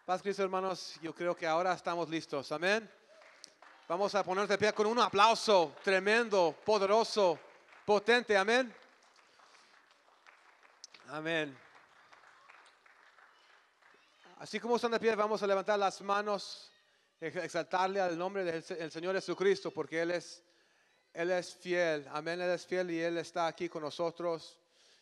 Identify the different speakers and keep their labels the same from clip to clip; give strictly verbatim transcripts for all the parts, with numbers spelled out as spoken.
Speaker 1: Paz Cristo, hermanos, yo creo que ahora estamos listos. Amén. Vamos a ponernos de pie con un aplauso tremendo, poderoso, potente. Amén. Amén. Así como están de pie, vamos a levantar las manos, exaltarle al nombre del Señor Jesucristo, porque Él es, Él es fiel. Amén. Él es fiel y Él está aquí con nosotros.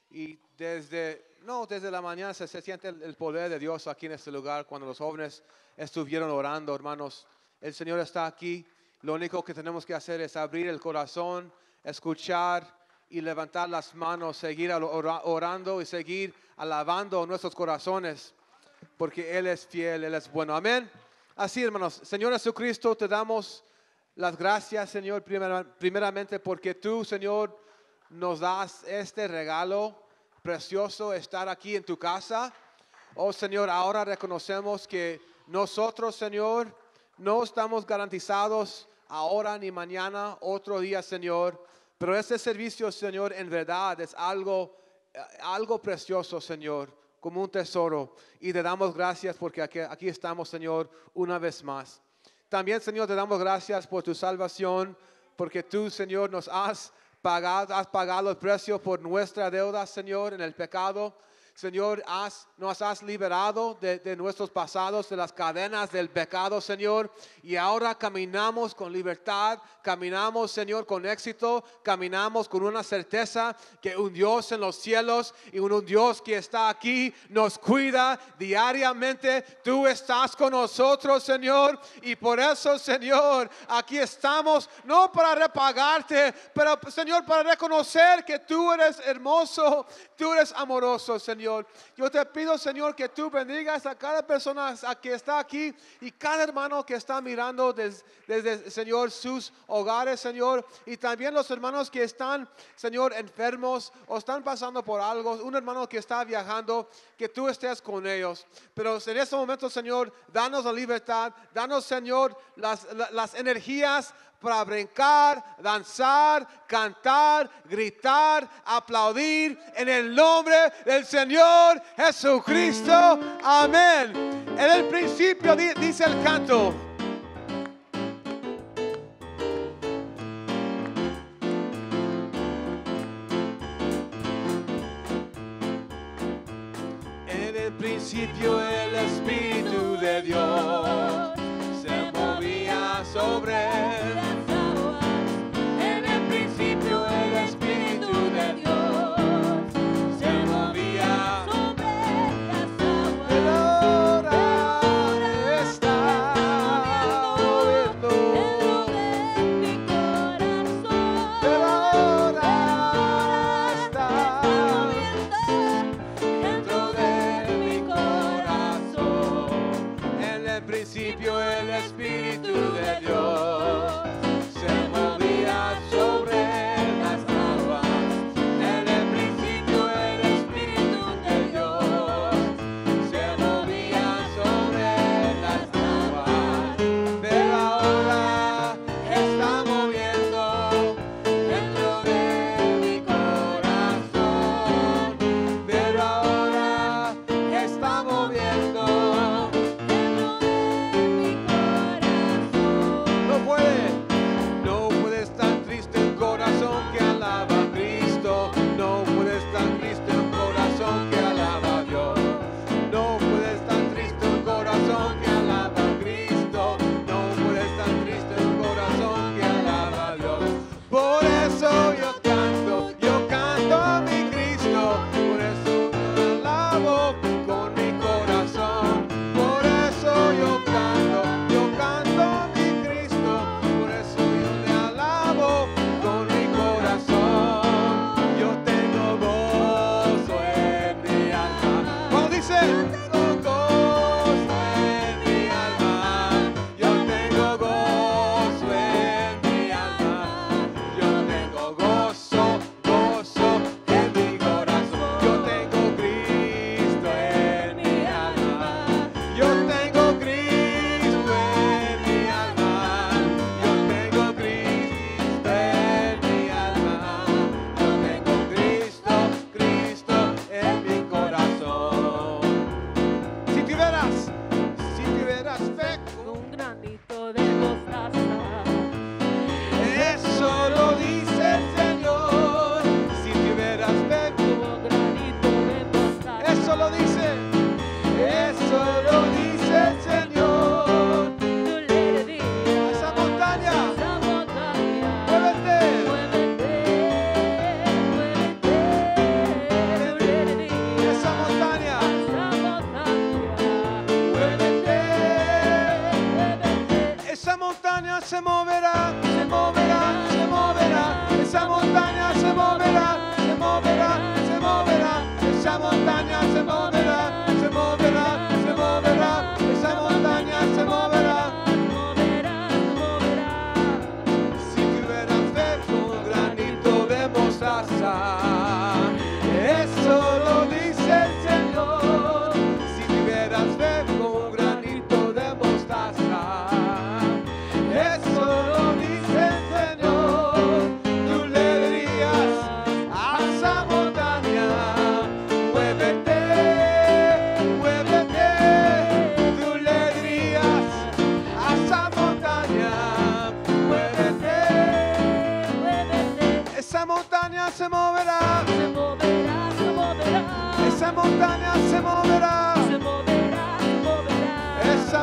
Speaker 1: Y desde, no, desde la mañana se, se siente el, el poder de Dios aquí en este lugar. Cuando los jóvenes estuvieron orando, hermanos, el Señor está aquí. Lo único que tenemos que hacer es abrir el corazón, escuchar y levantar las manos, seguir orando y seguir alabando nuestros corazones, porque Él es fiel, Él es bueno. Amén. Así, hermanos, Señor Jesucristo, te damos las gracias, Señor, primeramente porque tú, Señor, nos das este regalo precioso, estar aquí en tu casa. Oh Señor, ahora reconocemos que nosotros, Señor, no estamos garantizados ahora ni mañana, otro día, Señor. Pero este servicio, Señor, en verdad es algo, algo precioso, Señor, como un tesoro. Y te damos gracias porque aquí, aquí estamos, Señor, una vez más. También, Señor, te damos gracias por tu salvación, porque tú, Señor, nos has pagado, has pagado el precio por nuestra deuda, Señor, en el pecado. Señor, has, nos has liberado de, de nuestros pasados, de las cadenas del pecado, Señor. Y ahora caminamos con libertad, caminamos, Señor, con éxito, caminamos con una certeza que un Dios en los cielos y un, un Dios que está aquí nos cuida diariamente. Tú estás con nosotros, Señor. Y por eso, Señor, aquí estamos, no para repagarte, pero, Señor, para reconocer que tú eres hermoso, tú eres amoroso, Señor. Yo te pido, Señor, que tú bendigas a cada persona que está aquí y cada hermano que está mirando desde, desde, Señor, sus hogares, Señor. Y también los hermanos que están, Señor, enfermos o están pasando por algo. Un hermano que está viajando, que tú estés con ellos. Pero en este momento, Señor, danos la libertad, danos, Señor, las, las energías para brincar, danzar, cantar, gritar, aplaudir en el nombre del Señor Jesucristo. Amén. En el principio dice el canto. En el principio el Espíritu de Dios se movía sobre él.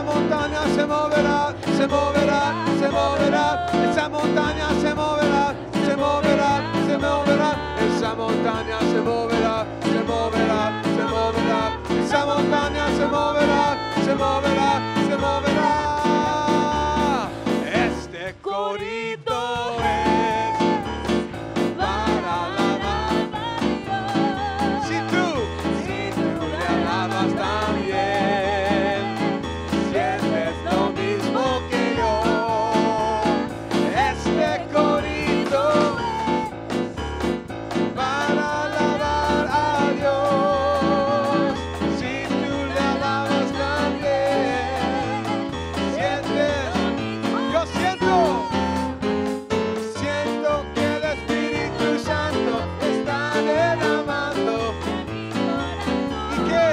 Speaker 1: montaña se moverá, se moverá, se moverá, esa montaña se moverá, se moverá, se moverá, esa montaña se moverá, se moverá, se moverá, esa montaña se moverá, se moverá, se moverá. Este corito es para alabar. Si tú, si tú le alabas también, sientes lo mismo que yo. Este corito para alabar a Dios. Si tú le alabas también, sientes, yo siento, siento que el Espíritu Santo está derramando y que,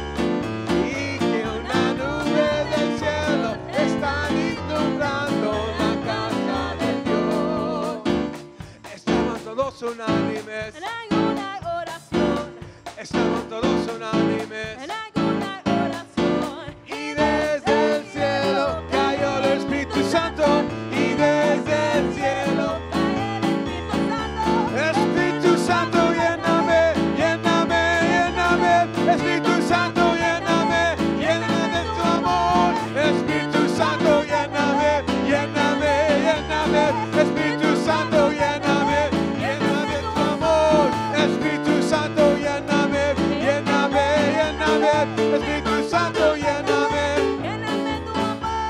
Speaker 1: y que una nube del cielo está inundando la casa de Dios. Estamos todos unánimes,
Speaker 2: En alguna oración,
Speaker 1: estamos todos unánimes.
Speaker 2: en alguna oración,
Speaker 1: Y desde el cielo cayó el Espíritu Santo. Y desde el cielo,
Speaker 2: cae el Espíritu Santo.
Speaker 1: Espíritu Santo, lléname, lléname, lléname. Espíritu Santo, lléname, lléname de tu amor. Espíritu Santo, lléname, lléname, lléname. Espíritu Santo, lléname, lléname de tu amor. Espíritu Santo, lléname, lléname, lléname. Espíritu Santo, lléname.
Speaker 2: Lléname tu amor.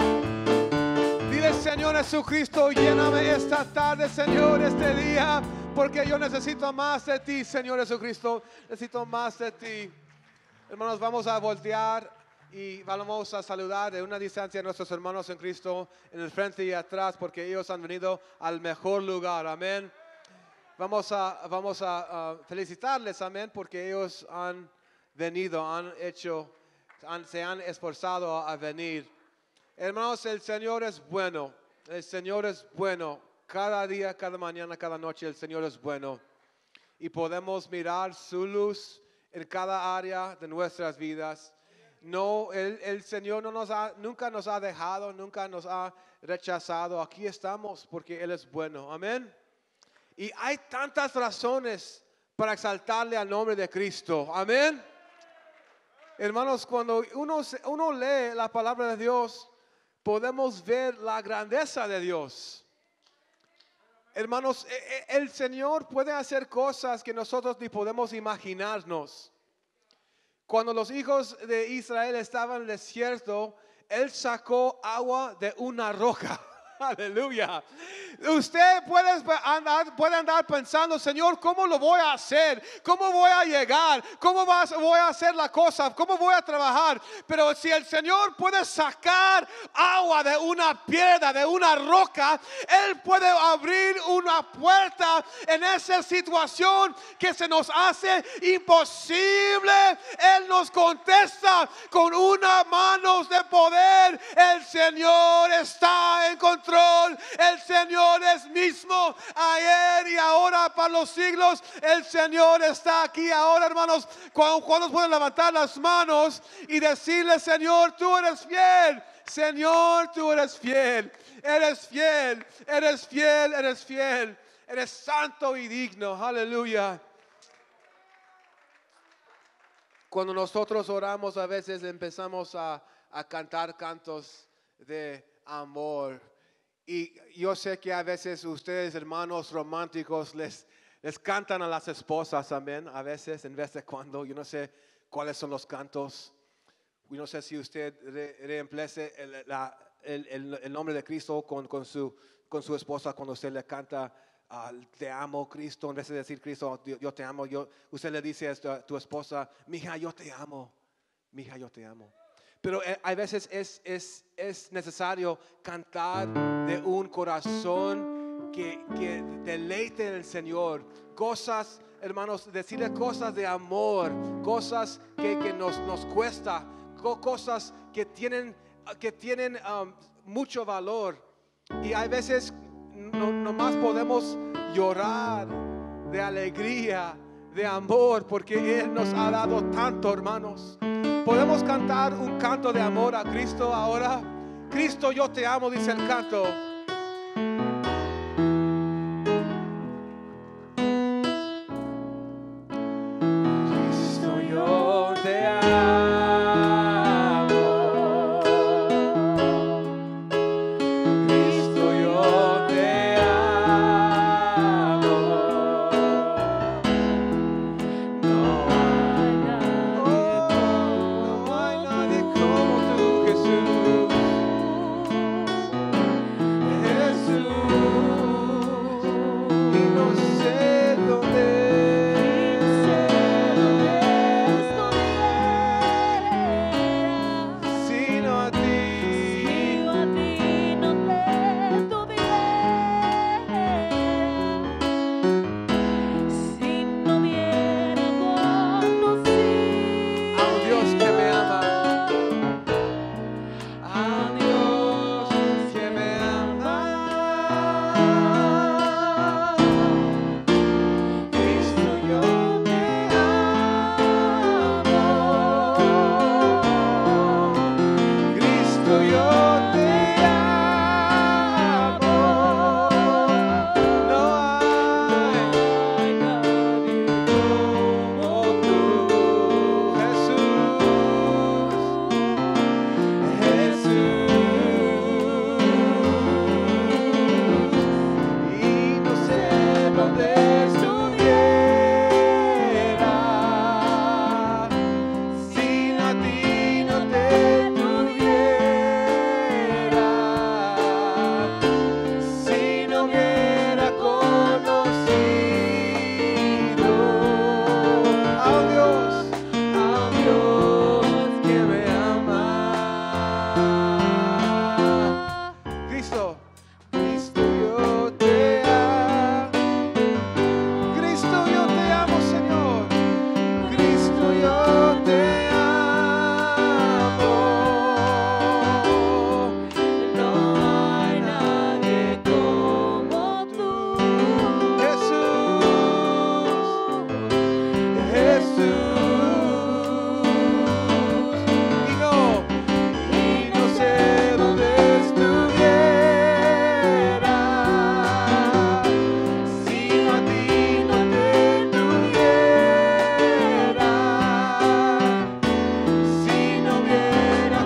Speaker 1: Dile, Señor Jesucristo, lléname esta tarde, Señor, este día, porque yo necesito más de ti, Señor Jesucristo. Necesito más de ti. Hermanos, vamos a voltear y vamos a saludar de una distancia a nuestros hermanos en Cristo en el frente y atrás, porque ellos han venido al mejor lugar. Amén. Vamos a, vamos a, a felicitarles, amén, porque ellos han venido, han hecho, han- se han esforzado a venir. Hermanos, el Señor es bueno, el Señor es bueno. Cada día, cada mañana, cada noche, el Señor es bueno. Y podemos mirar su luz en cada área de nuestras vidas. No, el, el Señor no nos ha, nunca nos ha dejado, nunca nos ha rechazado. Aquí estamos porque Él es bueno. Amén. Y hay tantas razones para exaltarle al nombre de Cristo. Amén. Hermanos, cuando uno, se- uno lee la palabra de Dios, podemos ver la grandeza de Dios. Hermanos, e- e- el Señor puede hacer cosas que nosotros ni podemos imaginarnos. Cuando los hijos de Israel estaban en el desierto, Él sacó agua de una roca. Aleluya. Usted puede andar, puede andar pensando, Señor, ¿cómo lo voy a hacer? ¿Cómo voy a llegar? ¿Cómo vas- voy a hacer la cosa? ¿Cómo voy a trabajar? Pero si el Señor puede sacar agua de una piedra, de una roca, Él puede abrir una puerta en esa situación que se nos hace imposible. Él nos contesta con una mano de poder. El Señor está en control. El Señor es mismo ayer y ahora para los siglos. El Señor está aquí ahora, hermanos. Cuando, cuando pueden levantar las manos y decirle, Señor, tú eres fiel. Señor, tú eres fiel. Eres fiel, eres fiel, eres fiel. Eres santo y digno. Aleluya. Cuando nosotros oramos, a veces empezamos a, a cantar cantos de amor. Y yo sé que a veces ustedes, hermanos románticos, les, les cantan a las esposas, amén. A veces, en vez de cuando, yo no sé cuáles son los cantos. Yo no sé si usted re, reemplace el, la, el, el, el nombre de Cristo con, con, su, con su esposa cuando usted le canta, uh, te amo, Cristo. En vez de decir, Cristo, yo, yo te amo, yo, usted le dice a tu esposa, mija, yo te amo. Mija, yo te amo. Pero eh, a veces es, es, es necesario cantar de un corazón que, que deleite en el Señor. Cosas, hermanos, decirle cosas de amor, cosas que, que nos, nos cuesta, co- cosas que tienen, que tienen um, mucho valor. Y a veces no, nomás podemos llorar de alegría, de amor, porque Él nos ha dado tanto, hermanos. Podemos cantar un canto de amor a Cristo ahora. Cristo, yo te amo, dice el canto. Cristo, yo te amo. Cristo, yo te amo. No hay no hay nadie como tú, Jesús. Jesús, y no sé dónde, sino a ti. A un Dios que me ama, a un Dios que me ama. Cristo, yo te amo. Cristo, yo te amo. No hay como tú, Jesús. Jesús, y no sé dónde estuviera si a ti no te tuviera, si no hubiera conocido a un Dios, a un Dios que me ama. Cristo, Cristo, yo te amo. Cristo, yo te amo, Señor. Cristo, yo te amo.
Speaker 2: No hay nadie como tú.
Speaker 1: Jesús, Jesús, y no, y no sé dónde estuviera si a ti no te tuviera, si no hubiera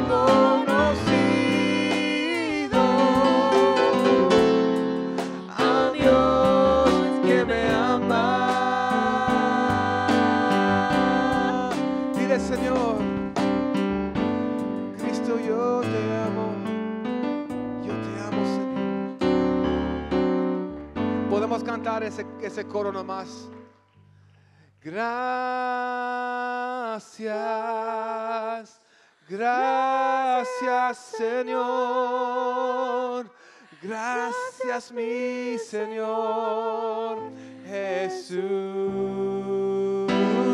Speaker 1: conocido a Dios que me ama. Dile, Señor, Cristo, yo te amo. Yo te amo, Señor. Podemos cantar ese, ese coro nomás. Gracias, gracias, Señor. Gracias, mi Señor Jesús.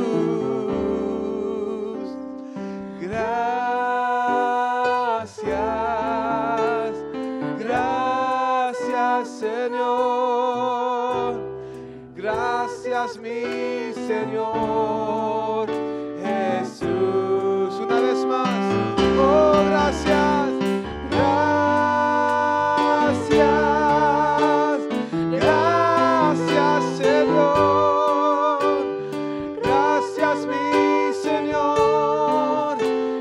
Speaker 1: Gracias, gracias, Señor. Gracias, mi Señor Jesús. Una vez más. Oh, gracias. Gracias. Gracias, Señor. Gracias, mi Señor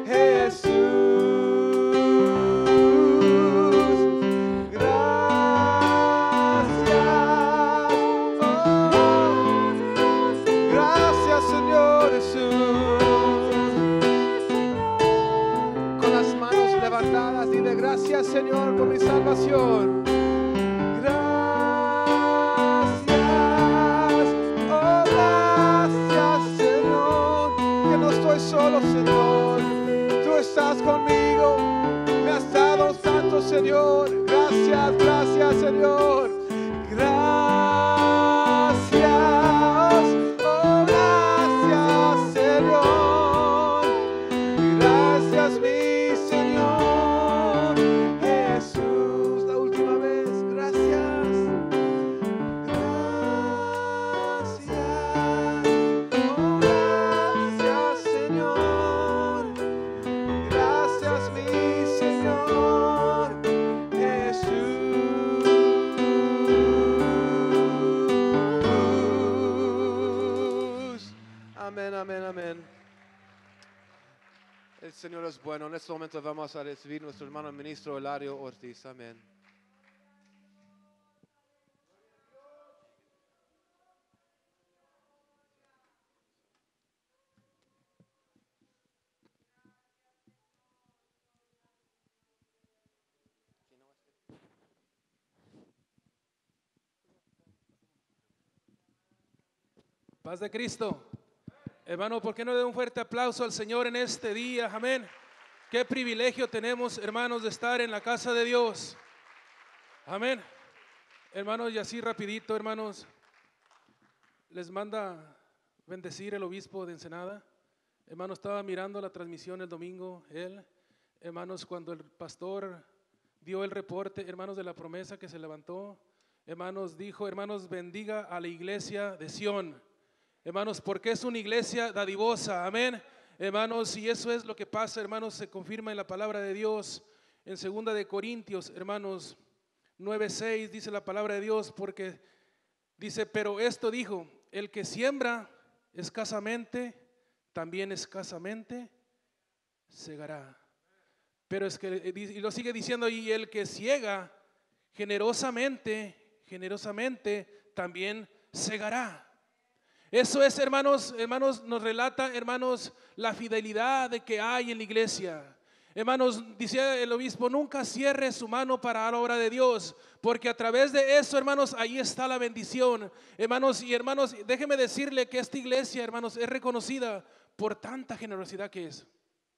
Speaker 1: Jesús. Gracias. Oh, gracias, Señor Jesús. Con las manos levantadas, dile gracias, Señor, por mi salvación. Gracias, oh gracias, Señor, que no estoy solo, Señor. Tú estás conmigo, me has dado tanto, Señor. Gracias, gracias, Señor. Gracias, oh gracias, Señor. Gracias, mi Señor Jesús. La última vez, gracias. Gracias, oh gracias, Señor. Señor es bueno. En este momento vamos a recibir nuestro hermano ministro Hilario Ortiz. Amén.
Speaker 3: Paz de Cristo. Hermano, ¿por qué no le da un fuerte aplauso al Señor en este día? Amén. Qué privilegio tenemos, hermanos, de estar en la casa de Dios. Amén. Hermanos, y así rapidito, hermanos, les manda bendecir el obispo de Ensenada. Hermano, estaba mirando la transmisión el domingo, él, hermanos, cuando el pastor dio el reporte, hermanos, de la promesa que se levantó, hermanos, dijo, hermanos, bendiga a la iglesia de Sión. Hermanos, porque es una iglesia dadivosa, amén. Hermanos, y eso es lo que pasa, hermanos, se confirma en la palabra de Dios, en segunda de Corintios, hermanos, nueve seis, dice la palabra de Dios, porque dice, pero esto dijo, el que siembra escasamente, también escasamente segará. Pero es que, y lo sigue diciendo, y el que ciega generosamente, generosamente, también segará. Eso es, hermanos, hermanos, nos relata, hermanos, la fidelidad de que hay en la iglesia. Hermanos, decía el obispo, nunca cierre su mano para la obra de Dios, porque a través de eso, hermanos, ahí está la bendición. Hermanos y hermanos, déjeme decirle que esta iglesia, hermanos, es reconocida por tanta generosidad que es.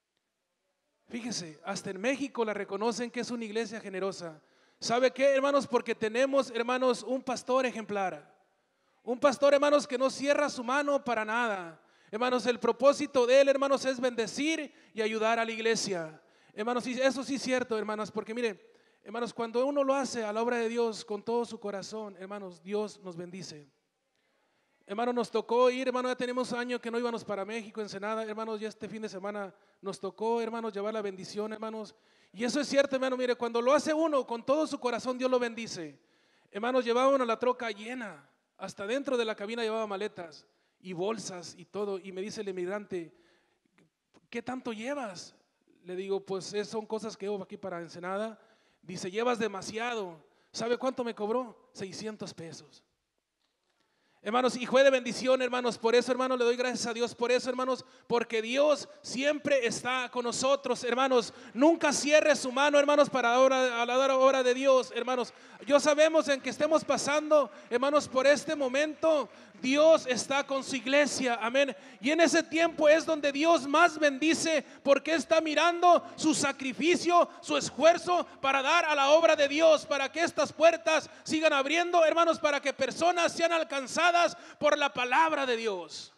Speaker 3: Fíjese, hasta en México la reconocen que es una iglesia generosa. ¿Sabe qué, hermanos? Porque tenemos, hermanos, un pastor ejemplar. Un pastor, hermanos, que no cierra su mano para nada. Hermanos, el propósito de él, hermanos, es bendecir y ayudar a la iglesia. Hermanos, eso sí es cierto, hermanos, porque mire, hermanos, cuando uno lo hace a la obra de Dios con todo su corazón, hermanos, Dios nos bendice. Hermanos, nos tocó ir, hermanos, ya tenemos años que no íbamos para México, Ensenada, hermanos, ya este fin de semana nos tocó, hermanos, llevar la bendición, hermanos. Y eso es cierto, hermano, mire, cuando lo hace uno con todo su corazón, Dios lo bendice. Hermanos, llevábamos la troca llena. Hasta dentro de la cabina llevaba maletas y bolsas y todo. Y me dice el emigrante, ¿qué tanto llevas? Le digo, pues son cosas que llevo aquí para Ensenada. Dice, llevas demasiado. ¿Sabe cuánto me cobró? seiscientos pesos. Hermanos, y fue de bendición, hermanos. Por eso, hermanos, le doy gracias a Dios. Por eso, hermanos, porque Dios siempre está con nosotros, hermanos. Nunca cierre su mano, hermanos, para la obra, a la obra de Dios, hermanos. Yo sabemos en que estemos pasando, hermanos, por este momento, Dios está con su iglesia, amén. Y en ese tiempo es donde Dios más bendice, porque está mirando su sacrificio, su esfuerzo para dar a la obra de Dios, para que estas puertas sigan abriendo, hermanos, para que personas sean alcanzadas por la palabra de Dios.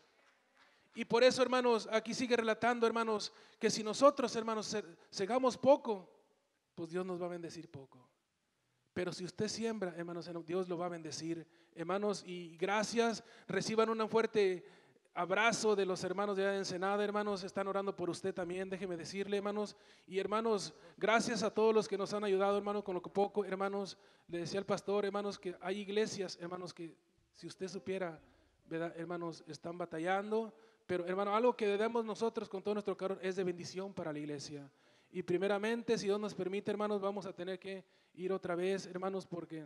Speaker 3: Y por eso, hermanos, aquí sigue relatando, hermanos, que si nosotros, hermanos, segamos poco, pues Dios nos va a bendecir poco. Pero si usted siembra, hermanos, Dios lo va a bendecir, hermanos, y gracias. Reciban un fuerte abrazo de los hermanos de Ensenada, hermanos, están orando por usted también, déjeme decirle, hermanos. Y hermanos, gracias a todos los que nos han ayudado, hermanos, con lo poco, hermanos. Le decía al pastor, hermanos, que hay iglesias, hermanos, que si usted supiera, ¿verdad, hermanos? Están batallando, pero hermano, algo que debemos nosotros con todo nuestro cariño es de bendición para la iglesia. Y primeramente, si Dios nos permite, hermanos, vamos a tener que ir otra vez, hermanos, porque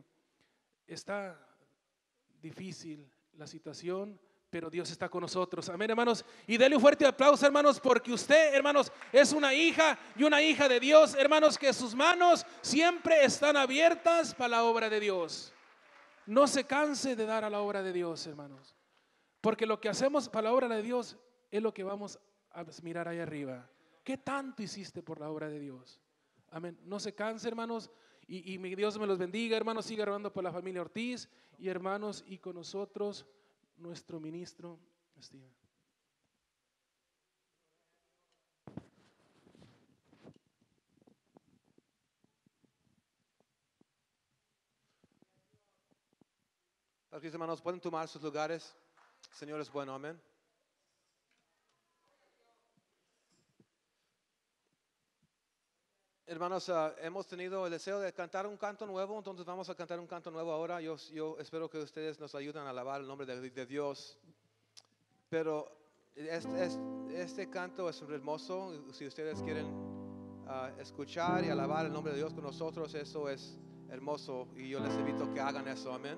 Speaker 3: está difícil la situación, pero Dios está con nosotros, amén, hermanos. Y denle un fuerte aplauso, hermanos, porque usted, hermanos, es una hija y una hija de Dios, hermanos, que sus manos siempre están abiertas para la obra de Dios. No se canse de dar a la obra de Dios, hermanos, porque lo que hacemos para la obra de Dios es lo que vamos a mirar ahí arriba. ¿Qué tanto hiciste por la obra de Dios? Amén. No se canse, hermanos, y, y mi Dios me los bendiga, hermanos. Siga orando por la familia Ortiz y hermanos, y con nosotros nuestro ministro Steven.
Speaker 1: Aquí, hermanos, pueden tomar sus lugares. El Señor es bueno, amén. Hermanos, uh, hemos tenido el deseo de cantar un canto nuevo, entonces vamos a cantar un canto nuevo ahora. Yo, yo espero que ustedes nos ayuden a alabar el nombre de, de Dios. Pero Este, este, este canto es hermoso. Si ustedes quieren ah, escuchar y alabar el nombre de Dios con nosotros, eso es hermoso. Y yo les invito a que hagan eso. Amén.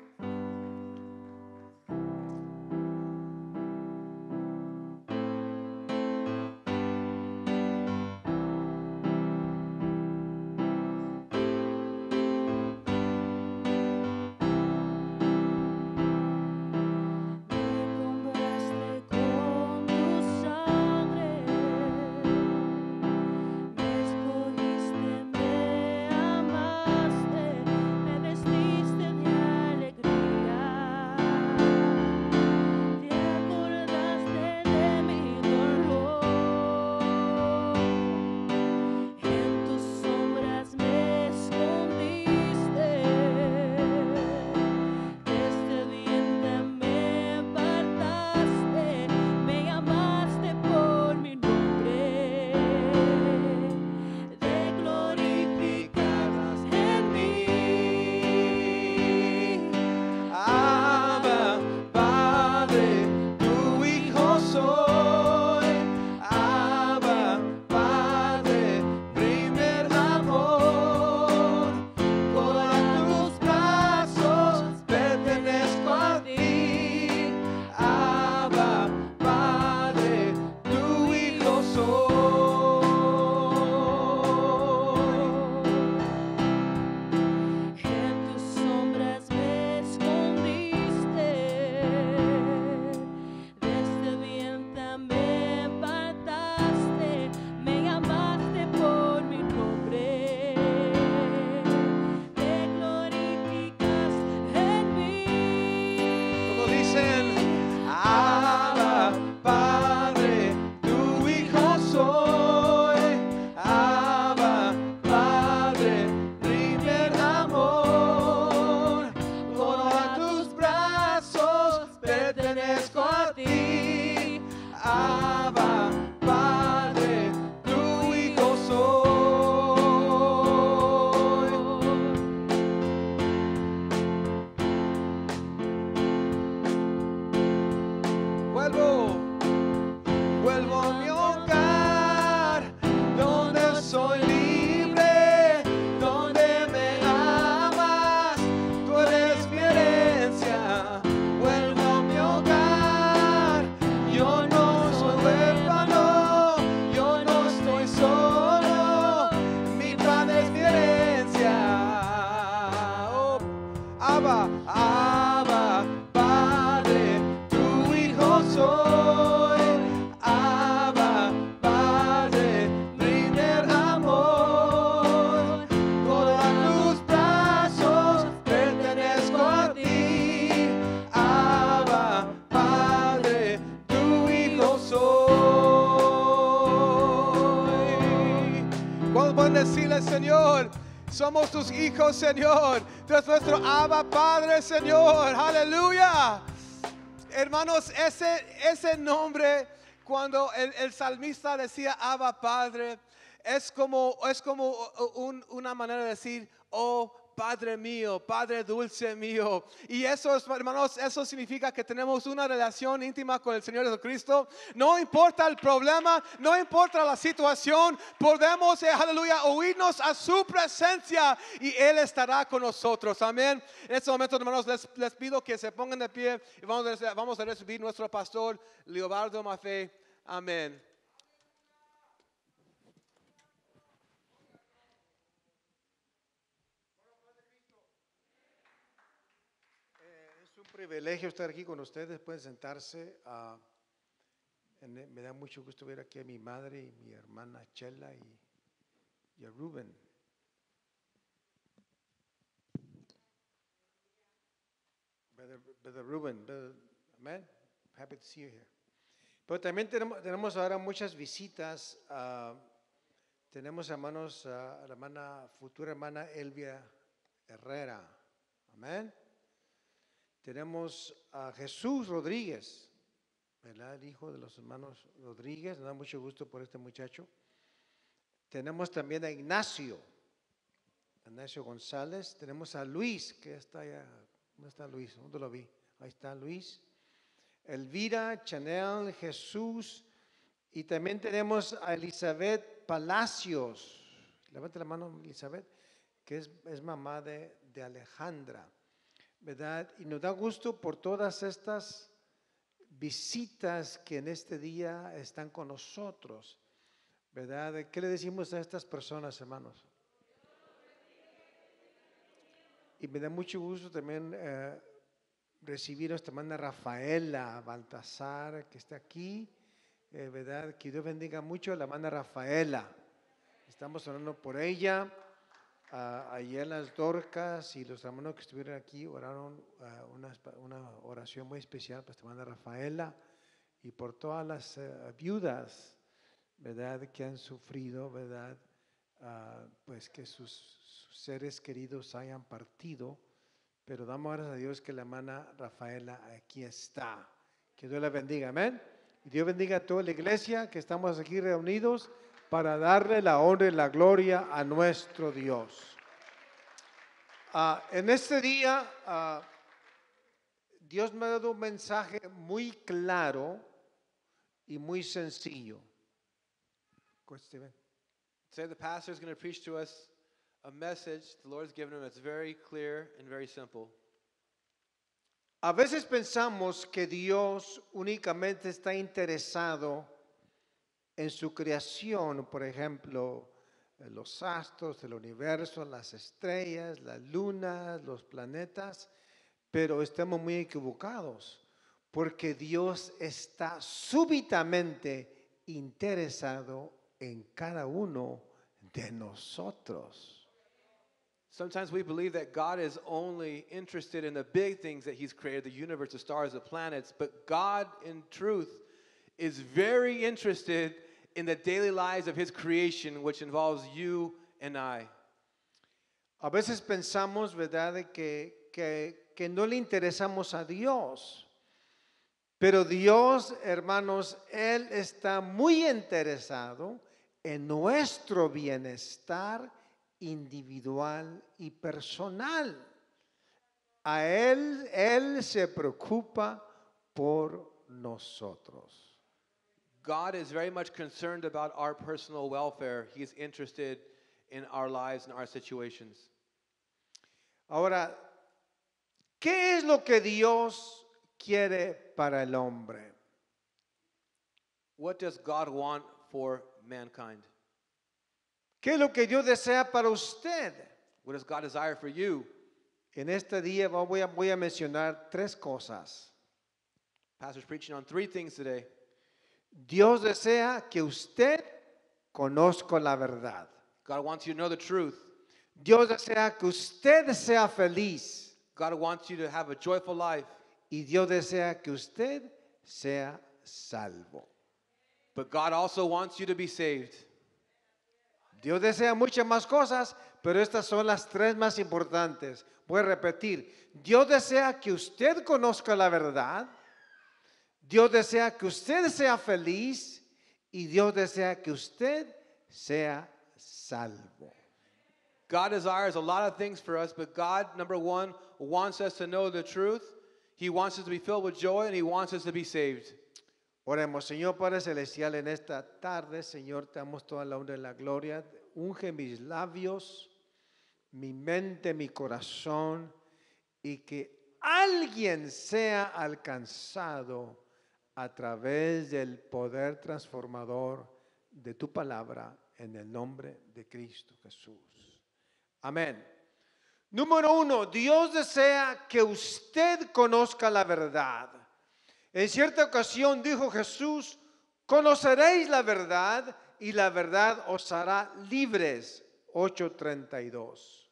Speaker 1: Decirle, Señor, somos tus hijos, Señor. Tú eres nuestro Abba Padre, Señor. Aleluya. Hermanos, ese, ese nombre, cuando el, el salmista decía Abba Padre, es como, es como un, una manera de decir, oh Padre mío, Padre dulce mío. Y eso, hermanos, eso significa que tenemos una relación íntima con el Señor Jesucristo. No importa el problema, no importa la situación, podemos, eh, aleluya, oírnos a su presencia y Él estará con nosotros. Amén. En este momento, hermanos, les, les pido que se pongan de pie y vamos a, vamos a recibir nuestro pastor Leobardo Maffei. Amén.
Speaker 4: Es un privilegio estar aquí con ustedes. Pueden sentarse. Uh, en, me da mucho gusto ver aquí a mi madre y mi hermana Chela y, y a Rubén. Brother, brother Rubén, brother, amen. Happy to see you here. Pero también tenemos, tenemos ahora muchas visitas. Uh, tenemos hermanos, uh, a la hermana, futura hermana Elvia Herrera. Amén. Tenemos a Jesús Rodríguez, ¿verdad? El hijo de los hermanos Rodríguez. Nos da mucho gusto por este muchacho. Tenemos también a Ignacio, Ignacio González. Tenemos a Luis, que está allá. ¿Dónde está Luis? ¿Dónde lo vi? Ahí está Luis. Elvira, Chanel, Jesús. Y también tenemos a Elizabeth Palacios. Levante la mano, Elizabeth, que es, es mamá de, de Alejandra, ¿verdad? Y nos da gusto por todas estas visitas que en este día están con nosotros, ¿verdad? ¿Qué le decimos a estas personas, hermanos? Y me da mucho gusto también eh, recibir a nuestra hermana Rafaela Baltasar, que está aquí, eh, ¿verdad? Que Dios bendiga mucho a la hermana Rafaela. Estamos orando por ella. Uh, ayer las Dorcas y los hermanos que estuvieron aquí oraron uh, una, una oración muy especial para nuestra hermana Rafaela y por todas las uh, viudas, ¿verdad? Que han sufrido, ¿verdad? Uh, pues que sus, sus seres queridos hayan partido, pero damos gracias a Dios que la hermana Rafaela aquí está. Que Dios la bendiga, amén. Y Dios bendiga a toda la iglesia que estamos aquí reunidos para darle la honra y la gloria a nuestro Dios. Uh, en este día, uh, Dios me ha dado un mensaje muy claro y muy sencillo.
Speaker 1: Today the pastor is going to preach to us a message the Lord's given him that's very clear and very simple.
Speaker 4: A veces pensamos que Dios únicamente está interesado en su creación, por ejemplo, los astros, el universo, las estrellas, las lunas, los planetas, pero estamos muy equivocados, porque Dios está súbitamente interesado en cada uno de nosotros.
Speaker 1: Sometimes we believe that God is only interested in the big things that He's created, the universe, the stars, the planets, but God, in truth, is very interested in the daily lives of His creation, which involves you and I.
Speaker 4: A veces pensamos, ¿verdad?, que, que, que no le interesamos a Dios. Pero Dios, hermanos, Él está muy interesado en nuestro bienestar individual y personal. A Él, Él se preocupa por nosotros.
Speaker 1: God is very much concerned about our personal welfare. He is interested in our lives and our situations.
Speaker 4: Ahora, ¿qué es lo que Dios quiere para el hombre?
Speaker 1: What does God want for mankind?
Speaker 4: ¿Qué es lo que Dios desea para usted?
Speaker 1: What does God desire for you?
Speaker 4: En este día voy a, voy a mencionar tres cosas.
Speaker 1: Pastor's preaching on three things today.
Speaker 4: Dios desea que usted conozca la verdad.
Speaker 1: God wants you to know the truth.
Speaker 4: Dios desea que usted sea feliz.
Speaker 1: God wants you to have a joyful life.
Speaker 4: Y Dios desea que usted sea salvo.
Speaker 1: But God also wants you to be saved.
Speaker 4: Dios desea muchas más cosas, pero estas son las tres más importantes. Voy a repetir. Dios desea que usted conozca la verdad. Dios desea que usted sea feliz. Y Dios desea que usted sea salvo.
Speaker 1: God desires a lot of things for us, but God, number one, wants us to know the truth. He wants us to be filled with joy, and He wants us to be saved.
Speaker 4: Oremos, Señor Padre Celestial, en esta tarde, Señor, te damos toda la honra y la gloria. Unge mis labios, mi mente, mi corazón, y que alguien sea alcanzado a través del poder transformador de tu palabra, en el nombre de Cristo Jesús. Amén. Número uno, Dios desea que usted conozca la verdad. En cierta ocasión dijo Jesús, conoceréis la verdad y la verdad os hará libres. ocho treinta y dos.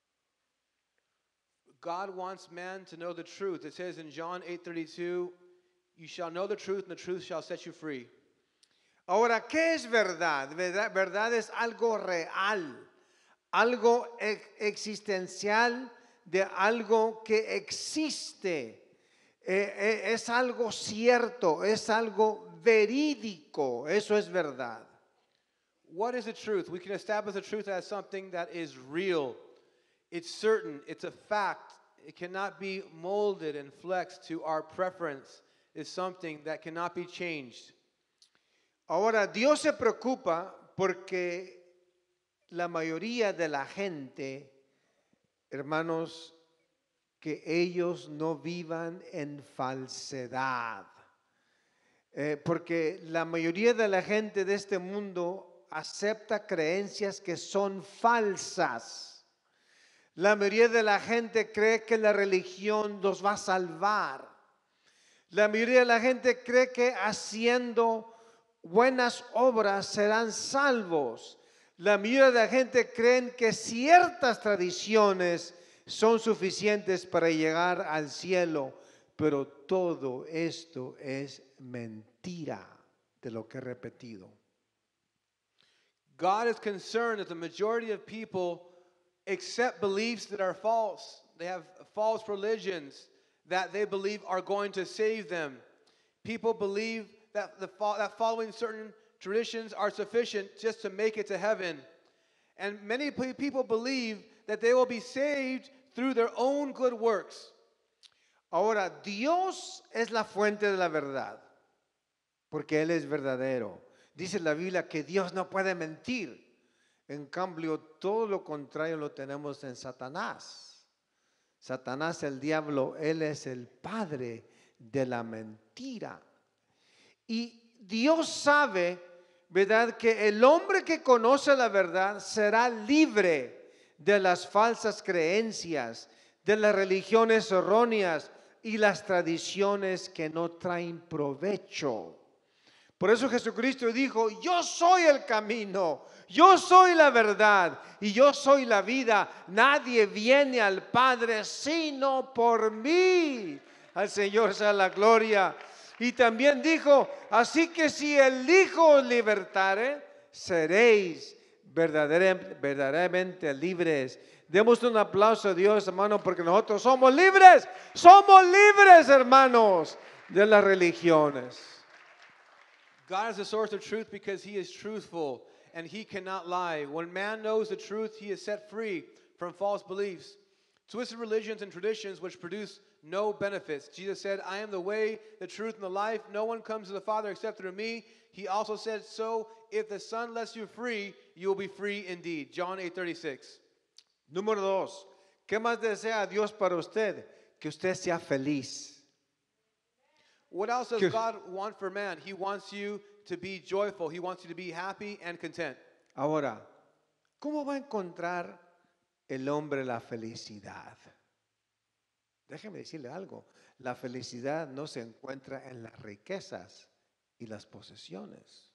Speaker 1: God wants man to know the truth. It says in John eight thirty-two, you shall know the truth and the truth shall set you free.
Speaker 4: Ahora, ¿qué es verdad? Verdad, verdad es algo real, algo ex- existencial, de algo que existe. Eh, eh, es algo cierto, es algo verídico, eso es verdad.
Speaker 1: What is the truth? We can establish the truth as something that is real. It's certain. It's a fact. It cannot be molded and flexed to our preference. is something that cannot be changed.
Speaker 4: Ahora, Dios se preocupa porque la mayoría de la gente, hermanos, que ellos no vivan en falsedad. Eh, porque la mayoría de la gente de este mundo acepta creencias que son falsas. La mayoría de la gente cree que la religión los va a salvar. La mayoría de la gente cree que haciendo buenas obras serán salvos. La mayoría de la gente cree que ciertas tradiciones son suficientes para llegar al cielo, pero todo esto es mentira de lo que he repetido.
Speaker 1: God is concerned that the majority of people accept beliefs that are false. They have false religions that they believe are going to save them. People believe that, the, that following certain traditions are sufficient just to make it to heaven. And many people believe that they will be saved through their own good works.
Speaker 4: Ahora, Dios es la fuente de la verdad, porque Él es verdadero. Dice la Biblia que Dios no puede mentir. En cambio, todo lo contrario lo tenemos en Satanás. Satanás, el diablo, él es el padre de la mentira. Y Dios sabe, ¿verdad?, que el hombre que conoce la verdad será libre de las falsas creencias, de las religiones erróneas y las tradiciones que no traen provecho. Por eso Jesucristo dijo: yo soy el camino, yo soy la verdad y yo soy la vida. Nadie viene al Padre sino por mí. Al Señor sea la gloria. Y también dijo: así que si el Hijo os libertare, seréis verdaderamente, verdaderamente libres. Demos un aplauso a Dios, hermano, porque nosotros somos libres. Somos libres, hermanos, de las religiones.
Speaker 1: God is the source of truth because he is truthful and he cannot lie. When man knows the truth, he is set free from false beliefs, twisted religions and traditions which produce no benefits. Jesus said, I am the way, the truth, and the life. No one comes to the Father except through me. He also said, so if the Son lets you free, you will be free indeed. John eight thirty-six.
Speaker 4: Número dos, ¿qué más desea Dios para usted? Que usted sea feliz.
Speaker 1: What else does
Speaker 4: Que-
Speaker 1: God want for man? He wants you to be joyful. He wants you to be happy and content.
Speaker 4: Ahora, ¿cómo va a encontrar el hombre la felicidad? Déjeme decirle algo. La felicidad no se encuentra en las riquezas y las posesiones.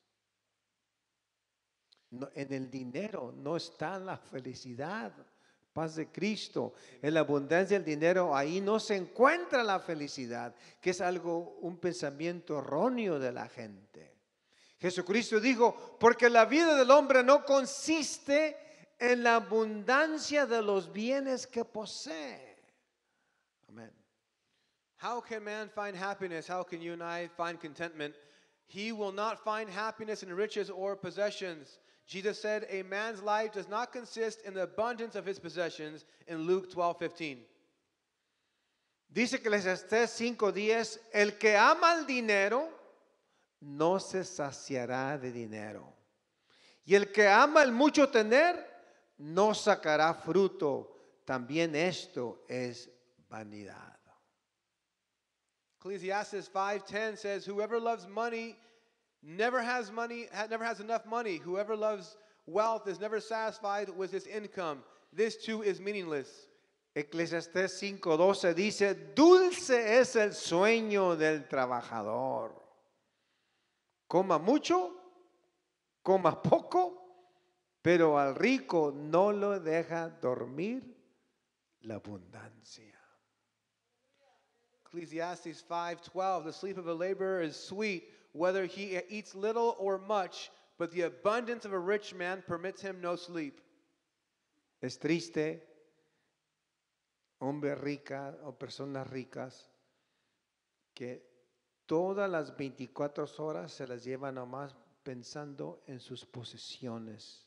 Speaker 4: No, en el dinero no está la felicidad. Paz de Cristo, en la abundancia del dinero, ahí no se encuentra la felicidad, que es algo, un pensamiento erróneo de la gente. Jesucristo dijo: porque la vida del hombre no consiste en la abundancia de los bienes que posee. Amén.
Speaker 1: How can man find happiness? How can you and I find contentment? He will not find happiness in riches or possessions. Jesus said, a man's life does not consist in the abundance of his possessions in Luke twelve fifteen.
Speaker 4: Dice Eclesiastés cinco diez, el que ama el dinero no se saciará de dinero. Y el que ama el mucho tener no sacará fruto. También esto es vanidad.
Speaker 1: Ecclesiastes five ten says, whoever loves money never has money, ha- never has enough money. Whoever loves wealth is never satisfied with his income. This too is meaningless.
Speaker 4: Eclesiastés cinco doce dice, dulce es el sueño del trabajador. Coma mucho, coma poco, pero al rico no lo deja dormir la abundancia.
Speaker 1: Ecclesiastes five twelve, the sleep of a laborer is sweet, whether he eats little or much, but the abundance of a rich man permits him no sleep.
Speaker 4: Es triste, hombres ricas o personas ricas que todas las veinticuatro horas se las llevan nomás pensando en sus posesiones,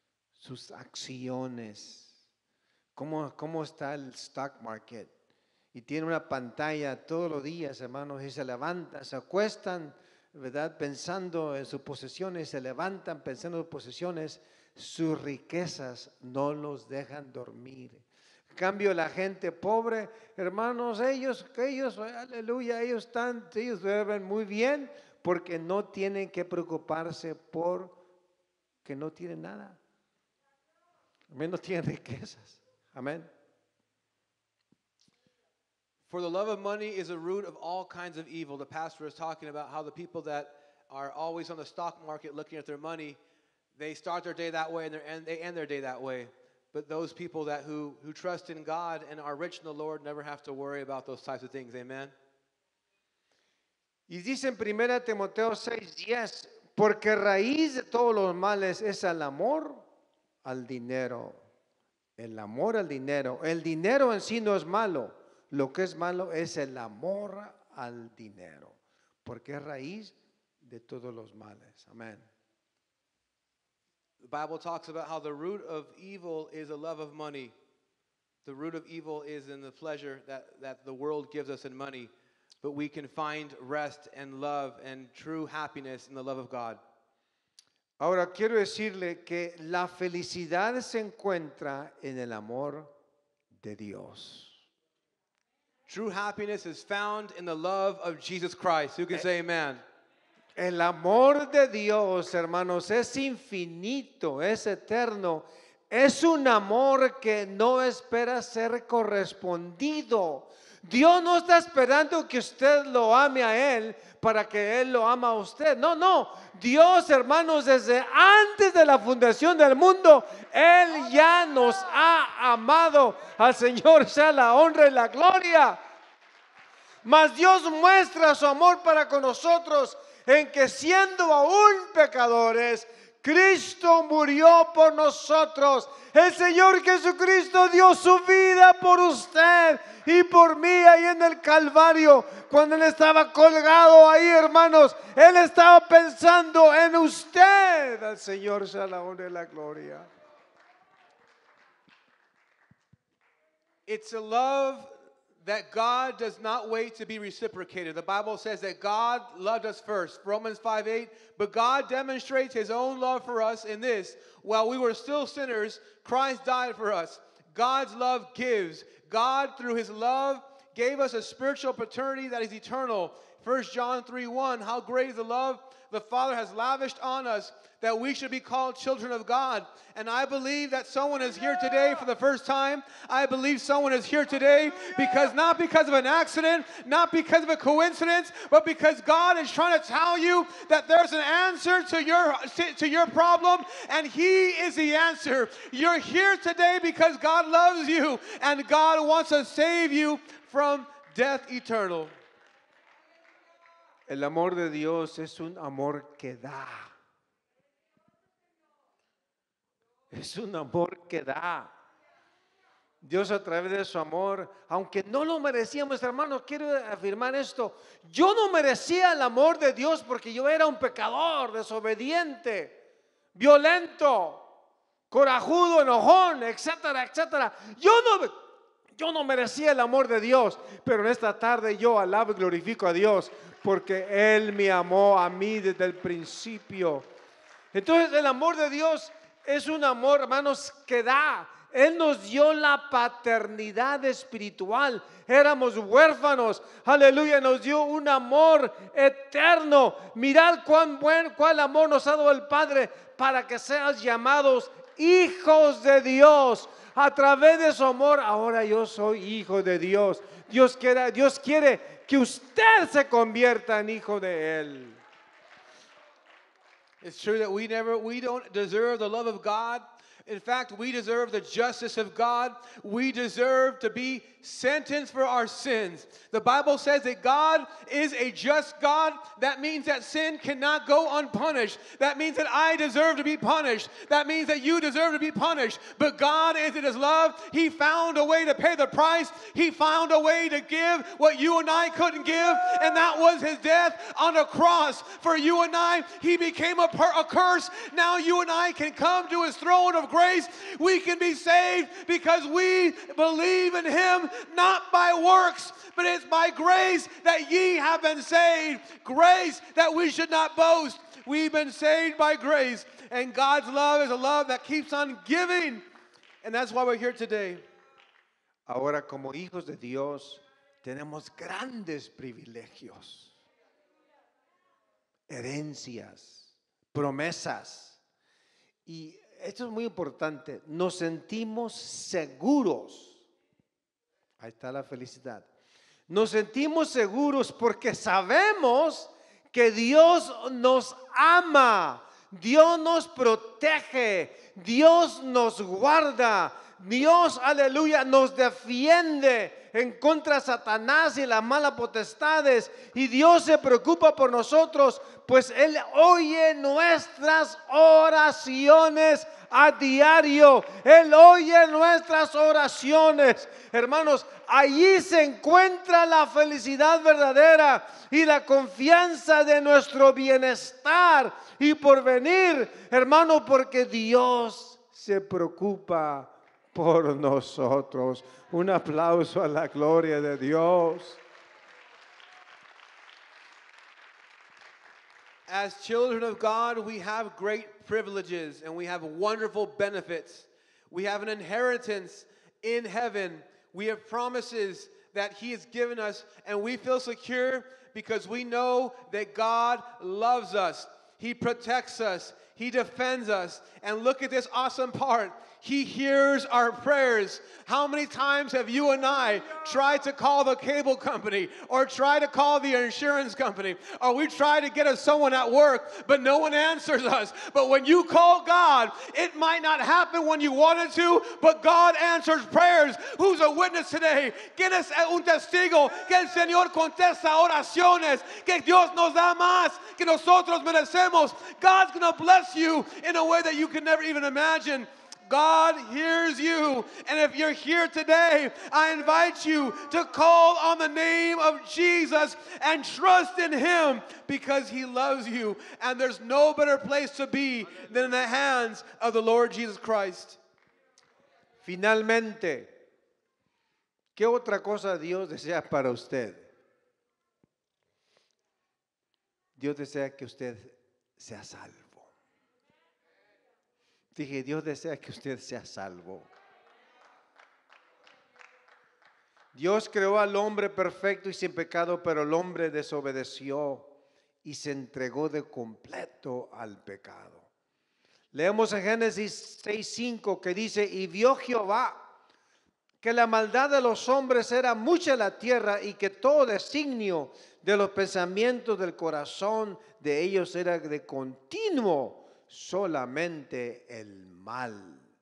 Speaker 4: sus acciones, cómo, cómo está el stock market. y tienen una pantalla todos los días, hermanos, y se levantan, se acuestan, ¿verdad? Pensando en sus posesiones, se levantan pensando en sus posesiones, sus riquezas no los dejan dormir. En cambio, la gente pobre, hermanos, ellos, ellos, aleluya, ellos están, ellos duermen muy bien porque no tienen que preocuparse por que no tienen nada. Amén, no tienen riquezas. Amén.
Speaker 1: For the love of money is a root of all kinds of evil. The pastor is talking about how the people that are always on the stock market looking at their money, they start their day that way and, and they end their day that way. But those people that who, who trust in God and are rich in the Lord never have to worry about those types of things. Amen.
Speaker 4: Y dice en primera Timoteo seis diez, porque raíz de todos los males es el amor al dinero. El amor al dinero. El dinero en sí no es malo. Lo que es malo es el amor al dinero, porque es raíz de todos los males. Amén.
Speaker 1: The Bible talks about how the root of evil is a love of money. The root of evil is in the pleasure that, that the world gives us in money, but we can find rest and love and true happiness in the love of God.
Speaker 4: Ahora quiero decirle que la felicidad se encuentra en el amor de Dios.
Speaker 1: True happiness is found in the love of Jesus Christ. Who can say amen?
Speaker 4: El amor de Dios, hermanos, es infinito, es eterno. Es un amor que no espera ser correspondido. Dios no está esperando que usted lo ame a Él para que Él lo ama a usted. No, no. Dios, hermanos, desde antes de la fundación del mundo, Él ya nos ha amado. Al Señor sea la honra y la gloria. Mas Dios muestra su amor para con nosotros en que siendo aún pecadores, Cristo murió por nosotros. El Señor Jesucristo dio su vida por usted y por mí ahí en el Calvario. Cuando Él estaba colgado ahí, hermanos, Él estaba pensando en usted. Al Señor sea la honra y la gloria.
Speaker 1: It's a love that God does not wait to be reciprocated. The Bible says that God loved us first. Romans five eight. But God demonstrates His own love for us in this: while we were still sinners, Christ died for us. God's love gives. God, through His love, gave us a spiritual paternity that is eternal. First John three one. How great is the love the Father has lavished on us, that we should be called children of God. And I believe that someone is here today for the first time. I believe someone is here today because not because of an accident, not because of a coincidence, but because God is trying to tell you that there's an answer to your to your problem, and He is the answer. You're here today because God loves you and God wants to save you from death eternal.
Speaker 4: El amor de Dios es un amor que da. Es un amor que da. Dios a través de su amor, aunque no lo merecíamos, hermanos, quiero afirmar esto. Yo no merecía el amor de Dios porque yo era un pecador, desobediente, violento, corajudo, enojón, etcétera, etcétera. Yo no, yo no merecía el amor de Dios, pero en esta tarde yo alabo y glorifico a Dios porque Él me amó a mí desde el principio. Entonces el amor de Dios es un amor, hermanos, que da. Él nos dio la paternidad espiritual. Éramos huérfanos. Aleluya, nos dio un amor eterno. Mirad cuán buen, cuál amor nos ha dado el Padre para que seas llamados hijos de Dios. A través de su amor, ahora yo soy hijo de Dios. Dios quiere, Dios quiere que usted se convierta en hijo de Él.
Speaker 1: It's true that we never, we don't deserve the love of God. In fact, we deserve the justice of God. We deserve to be sentenced for our sins. The Bible says that God is a just God. That means that sin cannot go unpunished. That means that I deserve to be punished. That means that you deserve to be punished. But God is in His love. He found a way to pay the price. He found a way to give what you and I couldn't give, and that was His death on a cross. For you and I, He became a, per- a curse. Now you and I can come to His throne of grace. We can be saved because we believe in him, not by works, but it's by grace that ye have been saved. Grace that we should not boast. We've been saved by grace. And God's love is a love that keeps on giving. And that's why we're here today.
Speaker 4: Ahora, como hijos de Dios, tenemos grandes privilegios, herencias, promesas. Y esto es muy importante. Nos sentimos seguros. Ahí está la felicidad. Nos sentimos seguros porque sabemos que Dios nos ama. Dios nos protege, Dios nos guarda, Dios, aleluya, nos defiende en contra de Satanás y las malas potestades. Y Dios se preocupa por nosotros, pues Él oye nuestras oraciones a diario. Él oye nuestras oraciones. Hermanos, allí se encuentra la felicidad verdadera y la confianza de nuestro bienestar y porvenir, hermano, porque Dios se preocupa por nosotros. Un aplauso a la gloria de Dios.
Speaker 1: As children of God, we have great privileges and we have wonderful benefits. We have an inheritance in heaven. We have promises that he has given us, and we feel secure because we know that God loves us. He protects us. He defends us. And look at this awesome part. He hears our prayers. How many times have you and I tried to call the cable company or try to call the insurance company, or we try to get us someone at work, but no one answers us? But when you call God, it might not happen when you wanted to, but God answers prayers. Who's a witness today? ¿Quién es un testigo que el Señor contesta oraciones, que Dios nos da más que nosotros merecemos? God's going to bless you in a way that you can never even imagine. God hears you. And if you're here today, I invite you to call on the name of Jesus and trust in him because he loves you. And there's no better place to be than in the hands of the Lord Jesus Christ.
Speaker 4: Finalmente, ¿qué otra cosa Dios desea para usted? Dios desea que usted sea salvo. Dije, Dios desea que usted sea salvo. Dios creó al hombre perfecto y sin pecado, pero el hombre desobedeció y se entregó de completo al pecado. Leemos en Génesis seis cinco que dice, y vio Jehová que la maldad de los hombres era mucha en la tierra y que todo designio de los pensamientos del corazón de ellos era de continuo solamente el mal.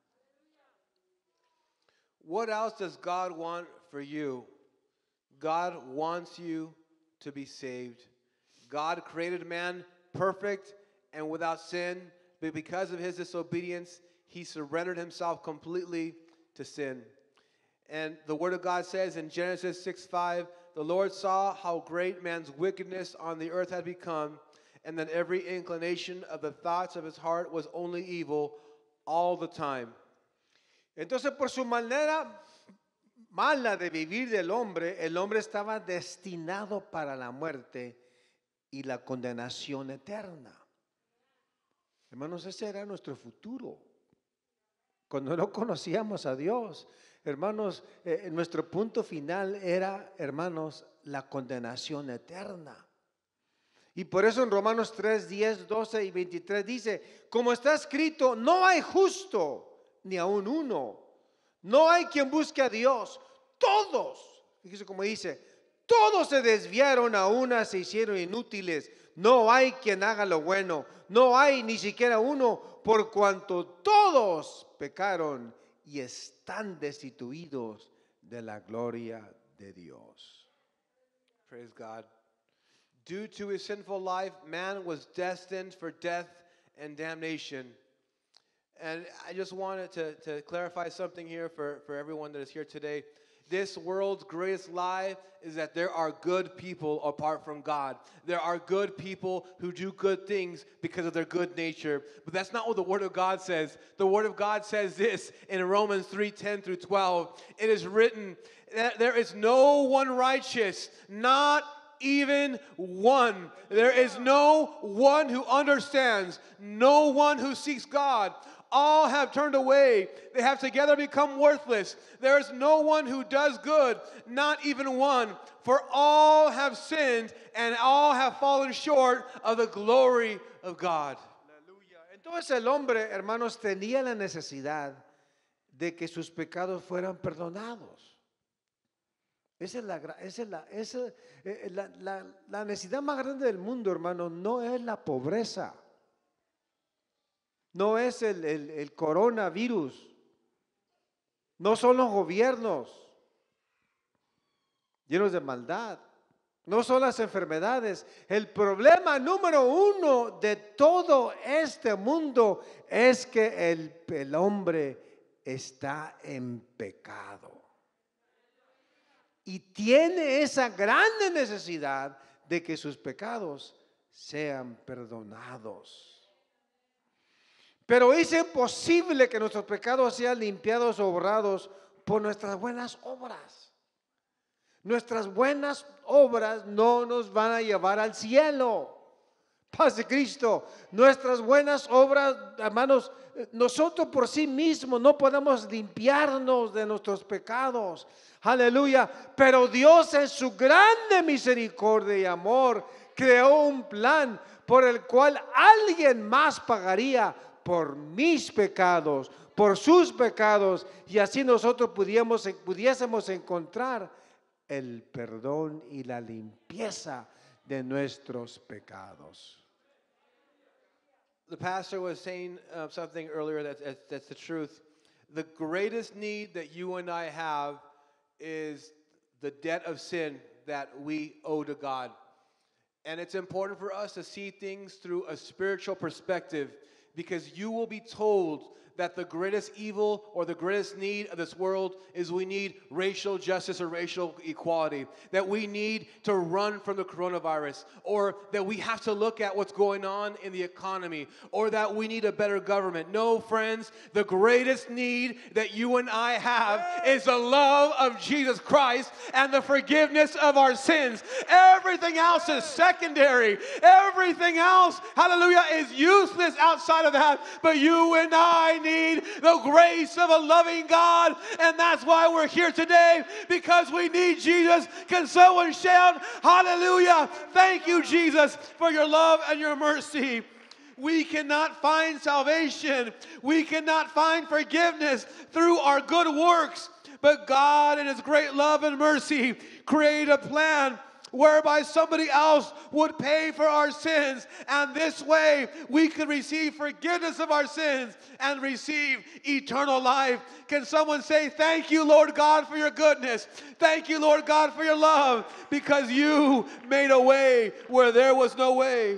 Speaker 1: What else does God want for you? God wants you to be saved. God created man perfect and without sin, but because of his disobedience, he surrendered himself completely to sin. And the word of God says in Genesis six five, the Lord saw how great man's wickedness on the earth had become, and that every inclination of the thoughts of his heart was only evil all the time.
Speaker 4: Entonces, por su manera mala de vivir del hombre, el hombre estaba destinado para la muerte y la condenación eterna. Hermanos, ese era nuestro futuro. Cuando no conocíamos a Dios, hermanos, eh, nuestro punto final era, hermanos, la condenación eterna. Y por eso en Romanos tres, diez, doce y veintitrés dice, como está escrito, no hay justo ni aun uno, no hay quien busque a Dios, todos, fíjese como dice, todos se desviaron a una, se hicieron inútiles, no hay quien haga lo bueno, no hay ni siquiera uno, por cuanto todos pecaron y están destituidos de la gloria de Dios.
Speaker 1: Praise God. Due to his sinful life, man was destined for death and damnation. And I just wanted to, to clarify something here for, for everyone that is here today. This world's greatest lie is that there are good people apart from God. There are good people who do good things because of their good nature. But that's not what the Word of God says. The Word of God says this in Romans three ten through twelve. It is written that there is no one righteous, not even one. There is no one who understands, no one who seeks God. All have turned away. They have together become worthless. There is no one who does good, not even one. For all have sinned and all have fallen short of the glory of God.
Speaker 4: Aleluya. Entonces el hombre, hermanos, tenía la necesidad de que sus pecados fueran perdonados. Esa es la, gra- esa es la, esa, eh, la, la, la necesidad más grande del mundo, hermano, no es la pobreza. No es el, el, el coronavirus, no son los gobiernos llenos de maldad, no son las enfermedades. El problema número uno de todo este mundo es que el, el hombre está en pecado y tiene esa grande necesidad de que sus pecados sean perdonados. Pero es imposible que nuestros pecados sean limpiados o borrados por nuestras buenas obras. Nuestras buenas obras no nos van a llevar al cielo. Paz de Cristo. Nuestras buenas obras, hermanos, nosotros por sí mismos no podemos limpiarnos de nuestros pecados. Aleluya. Pero Dios en su grande misericordia y amor creó un plan por el cual alguien más pagaría por mis pecados, por sus pecados, y así nosotros pudiésemos, pudiésemos encontrar el perdón y la limpieza de nuestros pecados.
Speaker 1: The pastor was saying uh, something earlier that's, that's, that's the truth. The greatest need that you and I have is the debt of sin that we owe to God. And it's important for us to see things through a spiritual perspective, because you will be told that the greatest evil or the greatest need of this world is we need racial justice or racial equality, that we need to run from the coronavirus, or that we have to look at what's going on in the economy, or that we need a better government. No, friends, the greatest need that you and I have is the love of Jesus Christ and the forgiveness of our sins. Everything else is secondary. Everything else, hallelujah, is useless outside of that. But you and I need the grace of a loving God, and that's why we're here today, because we need Jesus. Can someone shout hallelujah? Thank you, Jesus, for your love and your mercy. We cannot find salvation, we cannot find forgiveness through our good works, but God in His great love and mercy created a plan whereby somebody else would pay for our sins, and this way we could receive forgiveness of our sins and receive eternal life. Can someone say, thank you, Lord God, for your goodness. Thank you, Lord God, for your love, because you made a way where there was no way.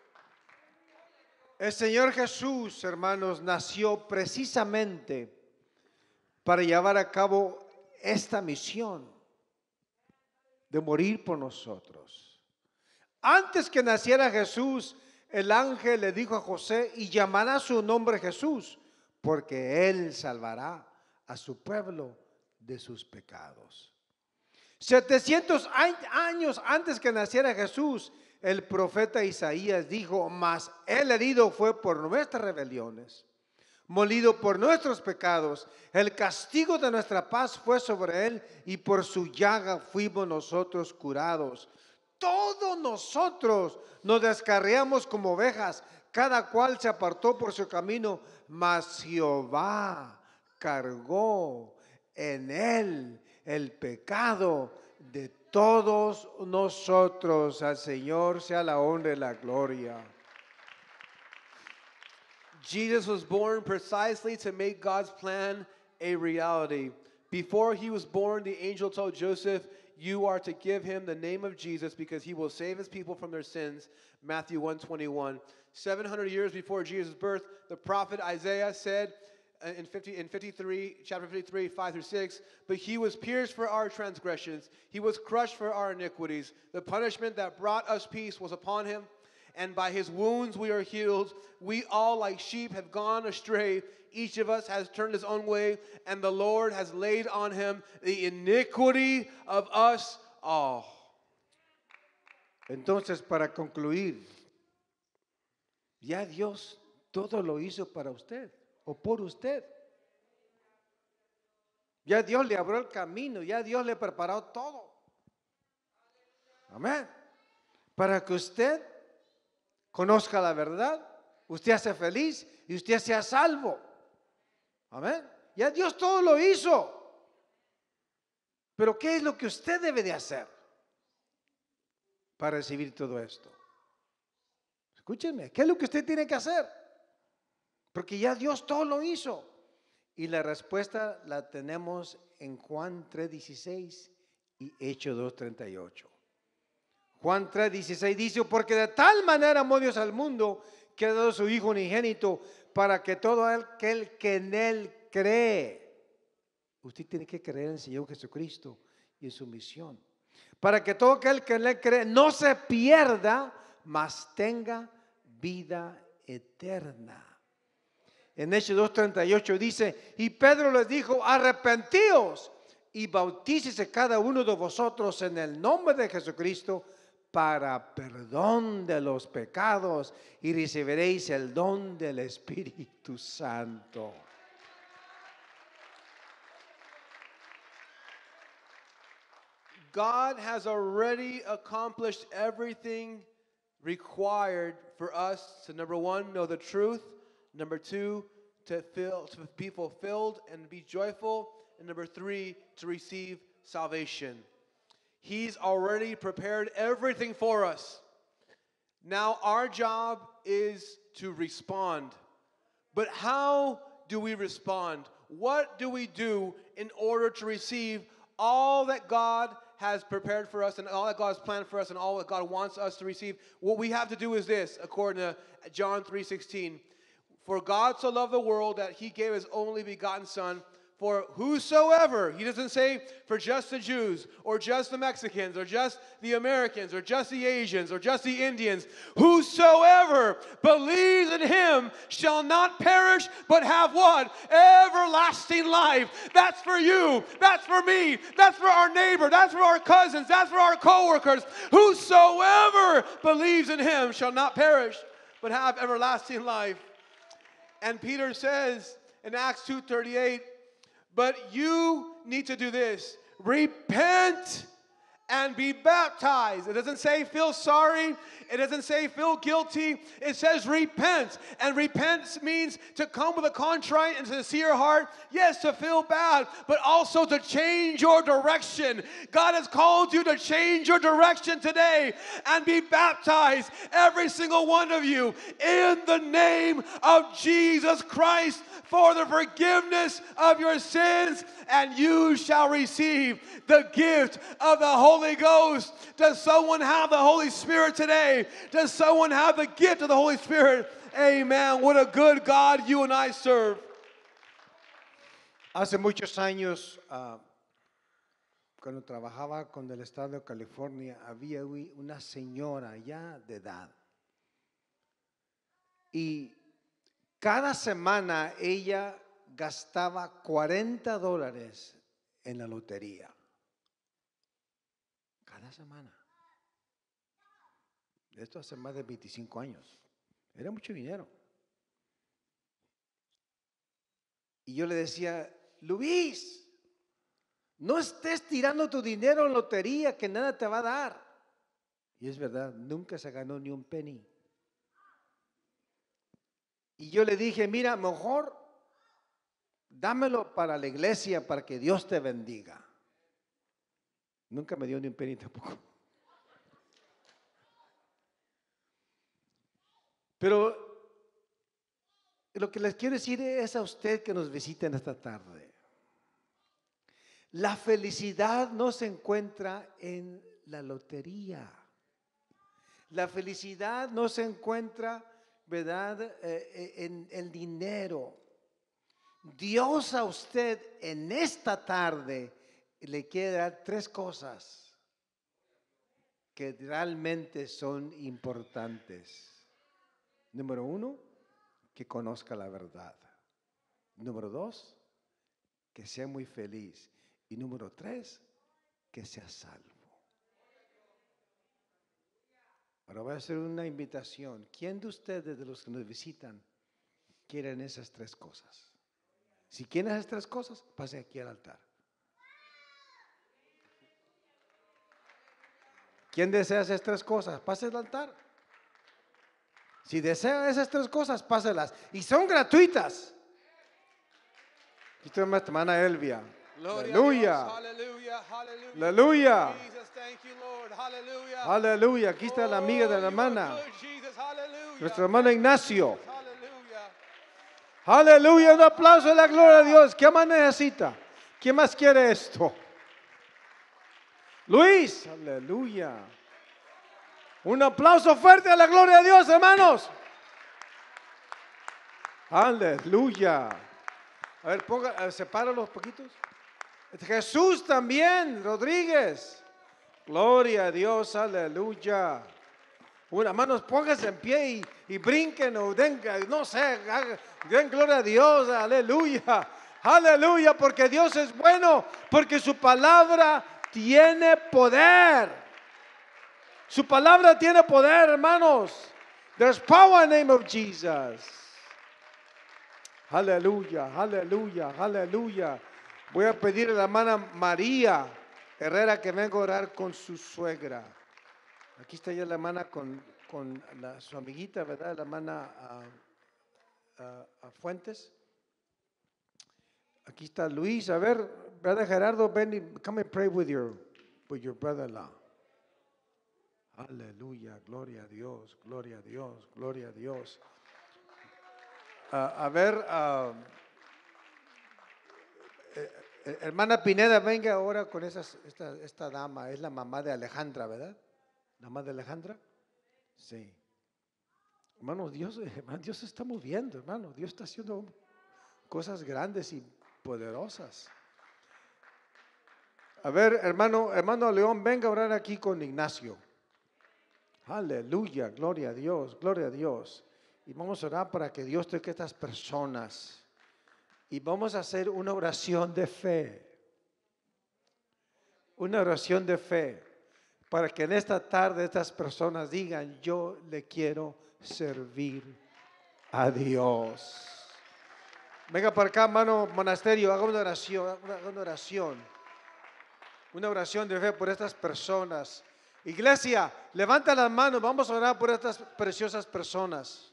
Speaker 4: El Señor Jesús, hermanos, nació precisamente para llevar a cabo esta misión de morir por nosotros. Antes que naciera Jesús, el ángel le dijo a José, y llamará su nombre Jesús, porque él salvará a su pueblo de sus pecados. setecientos años antes que naciera Jesús, el profeta Isaías dijo, mas el herido fue por nuestras rebeliones, molido por nuestros pecados, el castigo de nuestra paz fue sobre él, y por su llaga fuimos nosotros curados. Todos nosotros nos descarriamos como ovejas, cada cual se apartó por su camino, mas Jehová cargó en él el pecado de todos nosotros. Al Señor sea la honra y la gloria.
Speaker 1: Jesus was born precisely to make God's plan a reality. Before he was born, the angel told Joseph, you are to give him the name of Jesus because he will save his people from their sins. Matthew one twenty-one. seven hundred years before Jesus' birth, the prophet Isaiah said, in fifty in fifty-three, chapter fifty-three, five through six, but he was pierced for our transgressions, he was crushed for our iniquities. The punishment that brought us peace was upon him, and by his wounds we are healed. We all like sheep have gone astray. Each of us has turned his own way, and the Lord has laid on him the iniquity of us all.
Speaker 4: Entonces, para concluir, ya Dios todo lo hizo para usted o por usted. Ya Dios le abrió el camino, ya Dios le preparó todo. Amén. Para que usted conozca la verdad, usted sea feliz y usted sea salvo. Amén. Ya Dios todo lo hizo. Pero ¿qué es lo que usted debe de hacer para recibir todo esto? Escúchenme, ¿qué es lo que usted tiene que hacer? Porque ya Dios todo lo hizo. Y la respuesta la tenemos en Juan tres dieciséis y Hechos dos treinta y ocho. Juan tres dieciséis dice, porque de tal manera amó Dios al mundo que ha dado su Hijo unigénito para que todo aquel que en Él cree, usted tiene que creer en el Señor Jesucristo y en su misión, para que todo aquel que en Él cree no se pierda, mas tenga vida eterna. En Hechos dos treinta y ocho dice, y Pedro les dijo, arrepentíos y bautícese cada uno de vosotros en el nombre de Jesucristo para perdón de los pecados y recibiréis el don del Espíritu Santo.
Speaker 1: God has already accomplished everything required for us to, number one, know the truth, number two, to feel, to be fulfilled and be joyful, and number three, to receive salvation. He's already prepared everything for us. Now our job is to respond. But how do we respond? What do we do in order to receive all that God has prepared for us and all that God has planned for us and all that God wants us to receive? What we have to do is this, according to John three sixteen. For God so loved the world that he gave his only begotten Son, for whosoever, he doesn't say for just the Jews or just the Mexicans or just the Americans or just the Asians or just the Indians, whosoever believes in him shall not perish but have what? Everlasting life. That's for you. That's for me. That's for our neighbor. That's for our cousins. That's for our coworkers. Whosoever believes in him shall not perish but have everlasting life. And Peter says in Acts two thirty-eight, but you need to do this. Repent and be baptized. It doesn't say feel sorry. It doesn't say feel guilty. It says repent. And repent means to come with a contrite and sincere heart. Yes, to feel bad, but also to change your direction. God has called you to change your direction today and be baptized, every single one of you, in the name of Jesus Christ, for the forgiveness of your sins, and you shall receive the gift of the Holy Ghost. Does someone have the Holy Spirit today? Does someone have the gift of the Holy Spirit? Amen. What a good God you and I serve.
Speaker 4: Hace muchos años, uh, cuando trabajaba con el estado de California, había una señora ya de edad. Y cada semana ella gastaba cuarenta dólares en la lotería. Cada semana. Esto hace más de veinticinco años. Era mucho dinero. Y yo le decía, Luis, no estés tirando tu dinero en lotería que nada te va a dar. Y es verdad, nunca se ganó ni un penny. Y yo le dije, mira, mejor dámelo para la iglesia para que Dios te bendiga. Nunca me dio ni un penny tampoco. Pero lo que les quiero decir es a usted que nos visita en esta tarde. La felicidad no se encuentra en la lotería. La felicidad no se encuentra, ¿verdad?, eh, en el dinero. Dios a usted en esta tarde le quiere dar tres cosas que realmente son importantes. Número uno, que conozca la verdad. Número dos, que sea muy feliz. Y número tres, que sea salvo. Ahora voy a hacer una invitación. ¿Quién de ustedes, de los que nos visitan, quieren esas tres cosas? Si quieren esas tres cosas, pase aquí al altar. ¿Quién desea esas tres cosas? Pase al altar. Si desea esas tres cosas, páselas. Y son gratuitas. Aquí está nuestra hermana Elvia.
Speaker 1: Gloria
Speaker 4: Aleluya.
Speaker 1: a Dios. Aleluya. Aleluya.
Speaker 4: Aleluya.
Speaker 1: Jesus, thank you, Lord. Aleluya.
Speaker 4: Aleluya. Aquí está la amiga de la
Speaker 1: Oh, you are
Speaker 4: hermana.
Speaker 1: good, Jesus. Aleluya.
Speaker 4: Nuestro hermano Ignacio.
Speaker 1: Aleluya.
Speaker 4: Aleluya. Un aplauso de la gloria a Dios. ¿Qué más necesita? ¿Quién más quiere esto? Luis. Aleluya. Un aplauso fuerte a la gloria de Dios, hermanos. Aleluya. A ver, ponga, separa los poquitos. Jesús también, Rodríguez. Gloria a Dios, aleluya. Bueno, hermanos, pónganse en pie y, y brinquen o den, no sé, hagan- den gloria a Dios, aleluya. Aleluya, porque Dios es bueno, porque su palabra tiene poder. Su palabra tiene poder, hermanos. There's power in the name of Jesus. Aleluya, aleluya, aleluya. Voy a pedir a la hermana María Herrera que venga a orar con su suegra. Aquí está ya la hermana con, con la- su amiguita, ¿verdad? La hermana ah, ah, ah, Fuentes. Aquí está Luis. A ver, brother Gerardo, ven y come and pray with your, with your brother-in-law. Aleluya, gloria a Dios, gloria a Dios, gloria a Dios. Ah, a ver, ah, eh, eh, hermana Pineda, venga ahora con esas, esta, esta dama, es la mamá de Alejandra, ¿verdad? ¿La mamá de Alejandra? Sí. Hermano, Dios, hermano, Dios se está moviendo, hermano. Dios está haciendo cosas grandes y poderosas. A ver, hermano, hermano León, venga a orar aquí con Ignacio. Aleluya, gloria a Dios, gloria a Dios. Y vamos a orar para que Dios toque a estas personas. Y vamos a hacer una oración de fe. Una oración de fe. Para que en esta tarde estas personas digan, yo le quiero servir a Dios. Venga para acá, hermano monasterio, haga una oración, haga una oración. Una oración de fe por estas personas. Iglesia, levanta las manos, vamos a orar por estas preciosas personas.